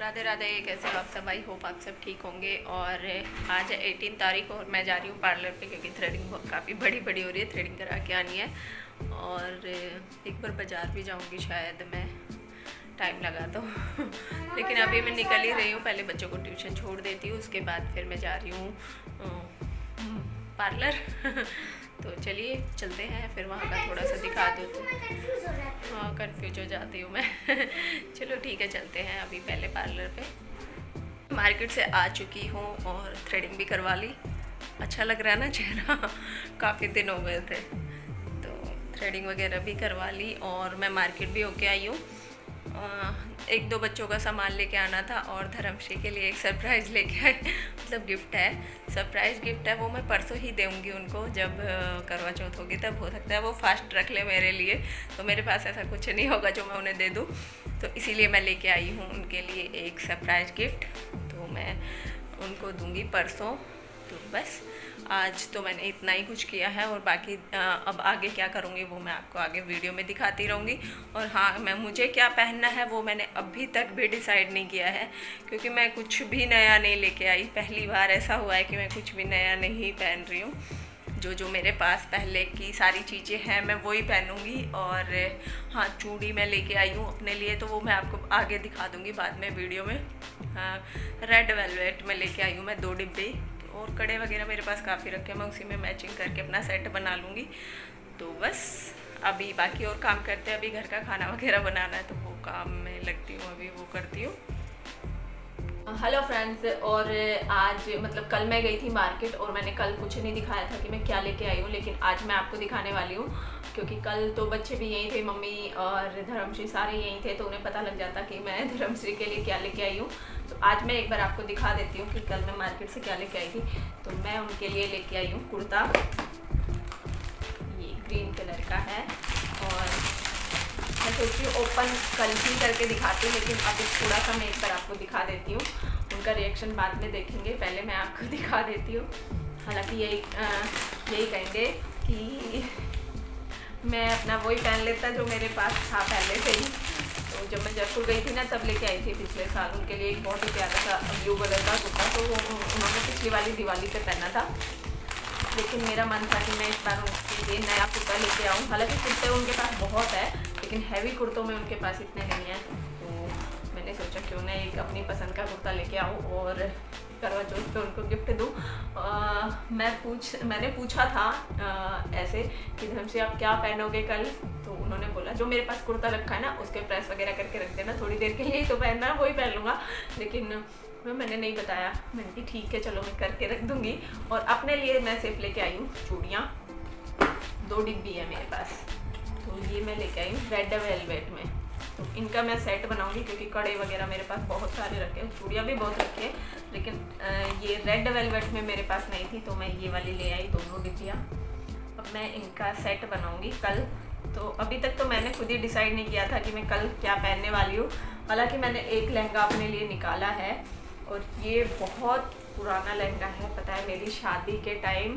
राधे राधे। कैसे हो आप सब? आई होप आप सब ठीक होंगे। और आज है 18 तारीख और मैं जा रही हूँ पार्लर पे क्योंकि थ्रेडिंग काफ़ी बड़ी हो रही है, थ्रेडिंग करा के आनी है। और एक बार बाज़ार भी जाऊँगी शायद मैं, टाइम लगा तो लेकिन अभी मैं निकल ही रही हूँ। पहले बच्चों को ट्यूशन छोड़ देती हूँ, उसके बाद फिर मैं जा रही हूँ पार्लर तो चलिए चलते हैं, फिर वहाँ का थोड़ा सा दिखा दो तो हाँ कंफ्यूज हो जाती हूँ मैं चलो ठीक है चलते हैं अभी पहले पार्लर पे। मार्केट से आ चुकी हूँ और थ्रेडिंग भी करवा ली। अच्छा लग रहा है ना चेहरा काफ़ी दिन हो गए थे, तो थ्रेडिंग वगैरह भी करवा ली और मैं मार्केट भी होके आई हूँ। एक दो बच्चों का सामान लेके आना था और धर्मश्री के लिए एक सरप्राइज़ लेके आए मतलब गिफ्ट है, सरप्राइज़ गिफ्ट है। वो मैं परसों ही दूँगी उनको, जब करवा चौथ होगी तब हो सकता है वो फास्ट रख ले मेरे लिए, तो मेरे पास ऐसा कुछ नहीं होगा जो मैं उन्हें दे दूँ। तो इसीलिए मैं लेके आई हूँ उनके लिए एक सरप्राइज़ गिफ्ट, तो मैं उनको दूँगी परसों। तो बस आज तो मैंने इतना ही कुछ किया है और बाकी अब आगे क्या करूँगी वो मैं आपको आगे वीडियो में दिखाती रहूँगी। और हाँ, मुझे क्या पहनना है वो मैंने अभी तक भी डिसाइड नहीं किया है क्योंकि मैं कुछ भी नया नहीं लेके आई। पहली बार ऐसा हुआ है कि मैं कुछ भी नया नहीं पहन रही हूँ। जो मेरे पास पहले की सारी चीज़ें हैं मैं वही पहनूँगी। और हाँ, चूड़ी मैं लेके आई हूँ अपने लिए, तो वो मैं आपको आगे दिखा दूँगी बाद में वीडियो में। हाँ, रेड वेलवेट में लेके आई हूँ मैं 2 डिब्बे, और कड़े वगैरह मेरे पास काफ़ी रखे हैं, मैं उसी में मैचिंग करके अपना सेट बना लूँगी। तो बस अभी बाकी और काम करते हैं, अभी घर का खाना वगैरह बनाना है तो वो काम में लगती हूँ, अभी वो करती हूँ। हेलो फ्रेंड्स, और आज मतलब कल मैं गई थी मार्केट और मैंने कल कुछ नहीं दिखाया था कि मैं क्या लेके आई हूँ, लेकिन आज मैं आपको दिखाने वाली हूँ क्योंकि कल तो बच्चे भी यहीं थे, मम्मी और धर्मश्री सारे यहीं थे, तो उन्हें पता लग जाता कि मैं धर्मश्री के लिए क्या लेके आई हूँ। तो आज मैं एक बार आपको दिखा देती हूँ कि कल मैं मार्केट से क्या लेके आई थी। तो मैं उनके लिए लेके आई हूँ कुर्ता, ये ग्रीन कलर का है, और मैं सोच रही हूँ ओपन कल ही करके दिखाती हूँ, लेकिन अभी थोड़ा सा मैं एक बार आपको दिखा देती हूँ, उनका रिएक्शन बाद में देखेंगे, पहले मैं आपको दिखा देती हूँ। हालांकि यही कहेंगे कि मैं अपना वही पहन लेता जो मेरे पास था पहले से ही। तो जब मैं जयपुर गई थी ना तब लेके आई थी पिछले साल उनके लिए एक बहुत ही प्यारा सा ब्लू कलर का कुर्ता, तो वो उन्होंने पिछली वाली दिवाली पे पहना था, लेकिन मेरा मन था कि मैं इस बार उनके लिए नया कुर्ता लेके आऊँ। हालांकि कुर्ते उनके पास बहुत है लेकिन हैवी कुर्तों में उनके पास इतने नहीं हैं, तो मैंने सोचा क्यों ना एक अपनी पसंद का कुर्ता लेके आऊँ और करवा चौथ पे उनको गिफ्ट दूँ। मैंने पूछा था ऐसे कि धर्मश्री आप क्या पहनोगे कल, तो उन्होंने बोला जो मेरे पास कुर्ता रखा है ना उसके प्रेस वगैरह करके रख देना, थोड़ी देर के लिए तो पहनना, वही पहन लूँगा। लेकिन मैंने नहीं बताया, मैंने कहा ठीक है चलो मैं करके रख दूँगी। और अपने लिए मैं सिर्फ लेके आई हूँ चूड़ियाँ, 2 डिब्बी है मेरे पास, तो ये मैं लेके आई हूँ रेड वेलवेट में। तो इनका मैं सेट बनाऊंगी क्योंकि कड़े वगैरह मेरे पास बहुत सारे रखे हैं, चूड़ियाँ भी बहुत रखी है, लेकिन ये रेड वेलवेट में मेरे पास नहीं थी तो मैं ये वाली ले आई 2 डिब्बियाँ। अब मैं इनका सेट बनाऊंगी कल। तो अभी तक तो मैंने खुद ही डिसाइड नहीं किया था कि मैं कल क्या पहनने वाली हूँ। हालांकि मैंने एक लहंगा अपने लिए निकाला है और ये बहुत पुराना लहंगा है, पता है मेरी शादी के टाइम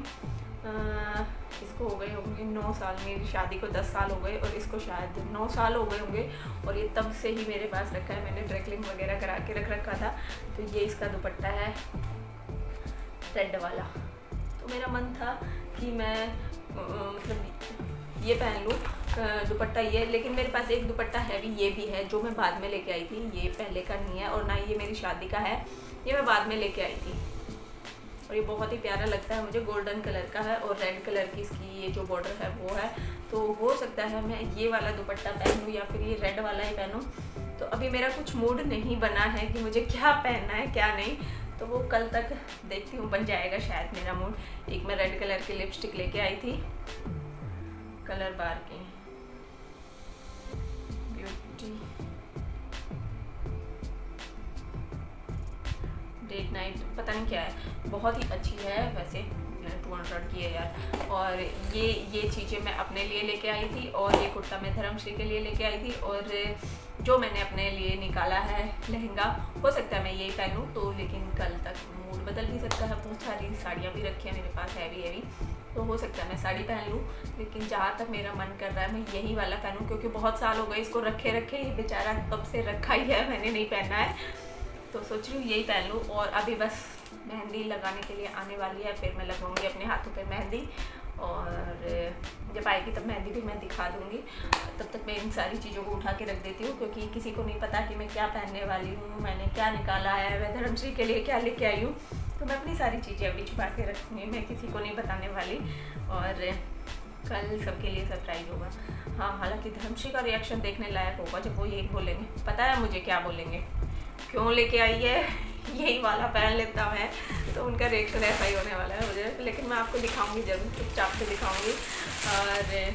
इसको हो गए होंगे 9 साल, मेरी शादी को 10 साल हो गए और इसको शायद 9 साल हो गए होंगे, और ये तब से ही मेरे पास रखा है, मैंने ड्राइक्लिंग वगैरह करा के रख रखा था। तो ये इसका दुपट्टा है रेड वाला, तो मेरा मन था कि मैं मतलब ये पहन लूँ दुपट्टा ये, लेकिन मेरे पास एक दुपट्टा है भी, ये भी है जो मैं बाद में लेके आई थी, ये पहले का नहीं है और ना ये मेरी शादी का है, ये मैं बाद में लेके आई थी और ये बहुत ही प्यारा लगता है मुझे, गोल्डन कलर का है और रेड कलर की इसकी ये जो बॉर्डर है वो है। तो हो सकता है मैं ये वाला दुपट्टा पहनूँ या फिर ये रेड वाला ही पहनूँ। तो अभी मेरा कुछ मूड नहीं बना है कि मुझे क्या पहनना है क्या नहीं, तो वो कल तक देखती हूँ, बन जाएगा शायद मेरा मूड। एक मैं रेड कलर की लिपस्टिक लेके आई थी कलर बार की, ब्यूटी डेट नाइट पता नहीं क्या है, बहुत ही अच्छी है वैसे, 200 की है यार। और ये चीज़ें मैं अपने लिए लेके आई थी और ये कुर्ता मैं धर्मश्री के लिए लेके आई थी, और जो मैंने अपने लिए निकाला है लहंगा, हो सकता है मैं यही पहनूँ तो, लेकिन कल तक मूड बदल भी सकता है। बहुत सारी साड़ियाँ भी रखी हैं मेरे पास हैवी, तो हो सकता है मैं साड़ी पहन लूँ, लेकिन जहाँ तक मेरा मन कर रहा है मैं यही वाला पहनूँ क्योंकि बहुत साल हो गए इसको रखे, ये बेचारा कब से रखा ही है, मैंने नहीं पहना है। तो सोच रही हूँ यही पहन लूँ। और अभी बस मेहंदी लगाने के लिए आने वाली है, फिर मैं लगाऊंगी अपने हाथों पे मेहंदी, और जब आएगी तब मेहंदी भी मैं दिखा दूँगी। तब तक मैं इन सारी चीज़ों को उठा के रख देती हूँ, क्योंकि किसी को नहीं पता कि मैं क्या पहनने वाली हूँ, मैंने क्या निकाला है, मैं धर्मश्री के लिए क्या लेके आई हूँ। तो मैं अपनी सारी चीज़ें अभी छुपा के रखूँगी, मैं किसी को नहीं बताने वाली, और कल सबके लिए सरप्राइज़ होगा। हाँ, हालांकि धर्मश्री का रिएक्शन देखने लायक होगा जब वो यही बोलेंगे, पता है मुझे क्या बोलेंगे, क्यों लेके आई है, यही वाला पहन लेता है। तो उनका रिएक्शन ऐसा ही होने वाला है मुझे, लेकिन मैं आपको दिखाऊंगी जरूर, चुपचाप से दिखाऊंगी। और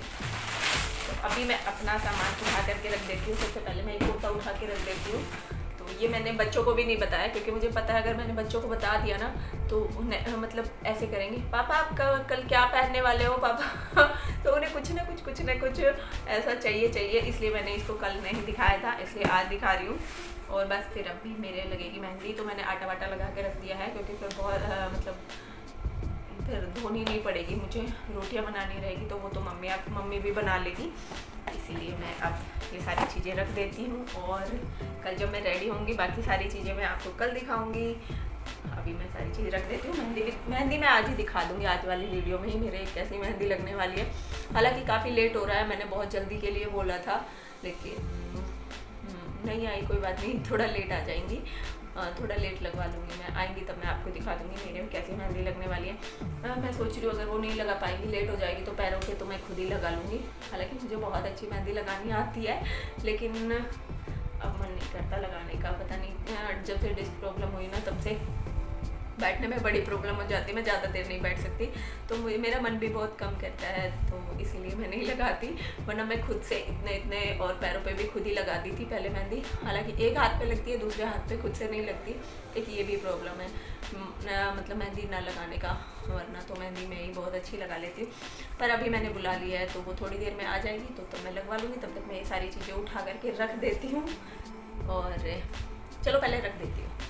तो अभी मैं अपना सामान उठा करके रख देती हूँ। सबसे पहले मैं एक कुर्ता उठा के रख देती हूँ। तो ये मैंने बच्चों को भी नहीं बताया, क्योंकि मुझे पता है अगर मैंने बच्चों को बता दिया ना तो उन्हें मतलब ऐसे करेंगे, पापा आप कल क्या पहनने वाले हो पापा तो उन्हें कुछ ना कुछ ऐसा चाहिए, इसलिए मैंने इसको कल नहीं दिखाया था, इसलिए आज दिखा रही हूँ। और बस फिर अभी मेरे लगेगी मेहंदी, तो मैंने आटा वाटा लगा के रख दिया है, क्योंकि फिर बहुत मतलब फिर धोनी नहीं पड़ेगी, मुझे रोटियां बनानी रहेगी तो वो तो मम्मी भी बना लेगी, इसीलिए मैं अब ये सारी चीज़ें रख देती हूँ। और कल जब मैं रेडी होंगी बाकी सारी चीज़ें मैं आपको कल दिखाऊंगी। अभी मैं सारी चीज़ रख देती हूँ। मेहंदी मैं आज ही दिखा दूँगी, आज वाली वीडियो में ही मेरे कैसी मेहंदी लगने वाली है। हालांकि काफ़ी लेट हो रहा है, मैंने बहुत जल्दी के लिए बोला था, लेकिन नहीं आई, कोई बात नहीं, थोड़ा लेट आ जाएंगी, थोड़ा लेट लगवा लूँगी मैं, आएंगी तब मैं आपको दिखा दूँगी मेरे में कैसी मेहंदी लगने वाली है। मैं सोच रही हूँ अगर वो नहीं लगा पाएंगी, लेट हो जाएगी, तो पैरों पे तो मैं खुद ही लगा लूँगी। हालांकि मुझे बहुत अच्छी मेहंदी लगानी आती है, लेकिन अब मन नहीं करता लगाने का, पता नहीं, जब से डिस्क प्रॉब्लम हुई ना तब से बैठने में बड़ी प्रॉब्लम हो जाती है, मैं ज़्यादा देर नहीं बैठ सकती, तो मेरा मन भी बहुत कम करता है, तो इसीलिए मैं नहीं लगाती। वरना मैं खुद से इतने और पैरों पे भी खुद ही लगाती थी पहले मेहंदी। हालांकि एक हाथ पे लगती है, दूसरे हाथ पे खुद से नहीं लगती, एक ये भी प्रॉब्लम है मतलब मेहंदी ना लगाने का, वरना तो मेहंदी मैं ही बहुत अच्छी लगा लेती हूँ। पर अभी मैंने बुला लिया है, तो वो थोड़ी देर में आ जाएगी, तो मैं लगवा लूँगी। तब तक मैं ये सारी चीज़ें उठा करके रख देती हूँ, और चलो पहले रख देती हूँ।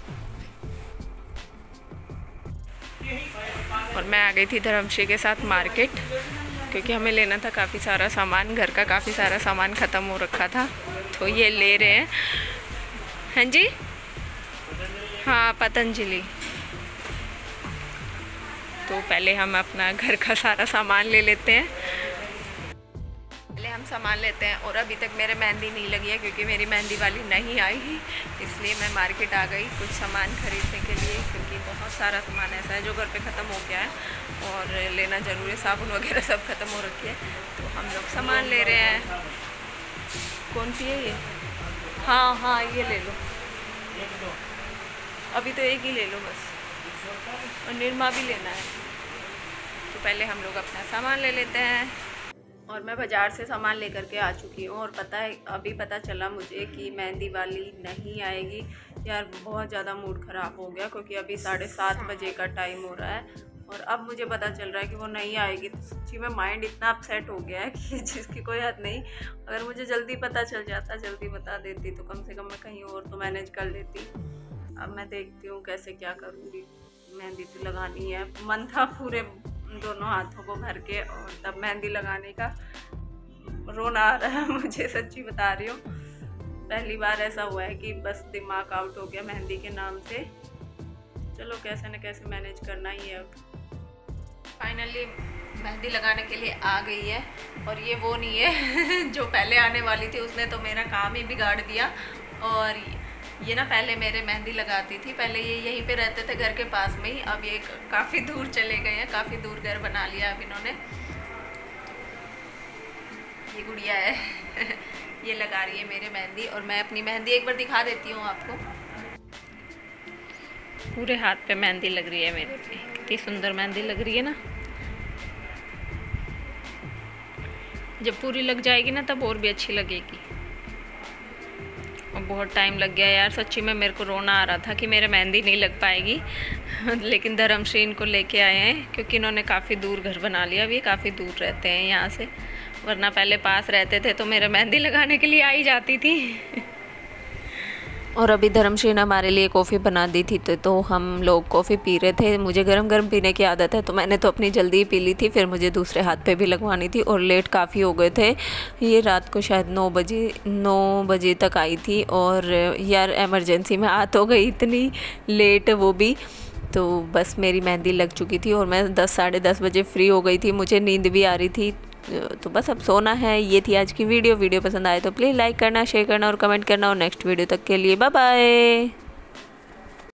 और मैं आ गई थी धर्मश्री के साथ मार्केट, क्योंकि हमें लेना था काफ़ी सारा सामान, घर का काफ़ी सारा सामान ख़त्म हो रखा था, तो ये ले रहे हैं। हाँ जी, हाँ पतंजलि। तो पहले हम अपना घर का सारा सामान ले लेते हैं, पहले हम सामान लेते हैं। और अभी तक मेरे मेहंदी नहीं लगी है, क्योंकि मेरी मेहंदी वाली नहीं आई, इसलिए मैं मार्केट आ गई कुछ सामान खरीदने के लिए, क्योंकि बहुत सारा सामान ऐसा है जो घर पे ख़त्म हो गया है और लेना ज़रूरी है। साबुन वगैरह सब ख़त्म हो रखी है, तो हम लोग सामान ले रहे हैं। कौन सी है ये? हाँ ये ले लो, अभी तो एक ही ले लो बस, और निरमा भी लेना है। तो पहले हम लोग अपना सामान ले लेते हैं। और मैं बाज़ार से सामान लेकर के आ चुकी हूँ, और पता है अभी पता चला मुझे कि मेहंदी वाली नहीं आएगी। यार बहुत ज़्यादा मूड ख़राब हो गया, क्योंकि अभी 7:30 बजे का टाइम हो रहा है, और अब मुझे पता चल रहा है कि वो नहीं आएगी। तो सच्ची में माइंड इतना अपसेट हो गया है कि जिसकी कोई हद नहीं। अगर मुझे जल्दी पता चल जाता, जल्दी बता देती, तो कम से कम मैं कहीं और तो मैनेज कर लेती। अब मैं देखती हूँ कैसे क्या करूँगी। मेहंदी तो लगानी है, मन था पूरे दोनों हाथों को भर के, और तब मेहंदी लगाने का रोना आ रहा है मुझे, सच्ची बता रही हूँ। पहली बार ऐसा हुआ है कि बस दिमाग आउट हो गया मेहंदी के नाम से। चलो कैसे न कैसे मैनेज करना ही है। अब फाइनली मेहंदी लगाने के लिए आ गई है, और ये वो नहीं है जो पहले आने वाली थी, उसने तो मेरा काम ही बिगाड़ दिया। और ये ना पहले मेरे मेहंदी लगाती थी, पहले ये यहीं पे रहते थे घर के पास में ही, अब ये काफ़ी दूर चले गए हैं, काफ़ी दूर घर बना लिया अब इन्होंने। ये गुड़िया है ये लगा रही है मेरे मेहंदी, और मैं अपनी मेहंदी एक बार दिखा देती हूँ आपको। पूरे हाथ पे मेहंदी लग रही है मेरे पे, कितनी सुंदर मेहंदी लग रही है ना। जब पूरी लग जाएगी ना तब और भी अच्छी लगेगी। और बहुत टाइम लग गया यार, सच्ची में मेरे को रोना आ रहा था कि मेरे मेहंदी नहीं लग पाएगी लेकिन धर्मश्री इनको लेके आए हैं, क्योंकि इन्होंने काफ़ी दूर घर बना लिया। अभी काफ़ी दूर रहते हैं यहाँ से, वरना पहले पास रहते थे तो मेरे मेहंदी लगाने के लिए आई जाती थी और अभी धर्मश्री ने हमारे लिए कॉफ़ी बना दी थी, तो हम लोग कॉफ़ी पी रहे थे। मुझे गरम गरम पीने की आदत है, तो मैंने तो अपनी जल्दी ही पी ली थी, फिर मुझे दूसरे हाथ पे भी लगवानी थी और लेट काफ़ी हो गए थे। ये रात को शायद 9 बजे तक आई थी और यार इमरजेंसी में आ तो गई इतनी लेट, वो भी तो बस मेरी मेहंदी लग चुकी थी और मैं 10 साढ़े 10 बजे फ्री हो गई थी। मुझे नींद भी आ रही थी, तो बस अब सोना है। ये थी आज की वीडियो पसंद आए तो प्लीज़ लाइक करना, शेयर करना और कमेंट करना, और नेक्स्ट वीडियो तक के लिए बाय बाय।